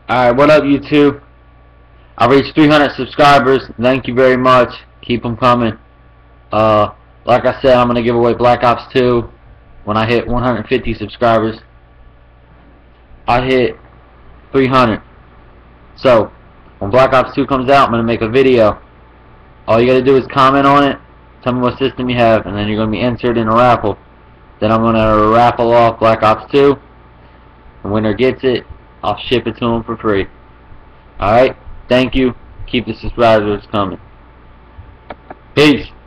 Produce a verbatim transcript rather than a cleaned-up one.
Alright, what up YouTube? I reached three hundred subscribers. Thank you very much. Keep them coming. Uh, like I said, I'm going to give away Black Ops two when I hit one hundred fifty subscribers. I hit three hundred. So, when Black Ops two comes out, I'm going to make a video. All you got to do is comment on it, tell me what system you have, and then you're going to be entered in a raffle. Then I'm going to raffle off Black Ops two. The winner gets it. I'll ship it to them for free. Alright? Thank you. Keep the subscribers coming. Peace.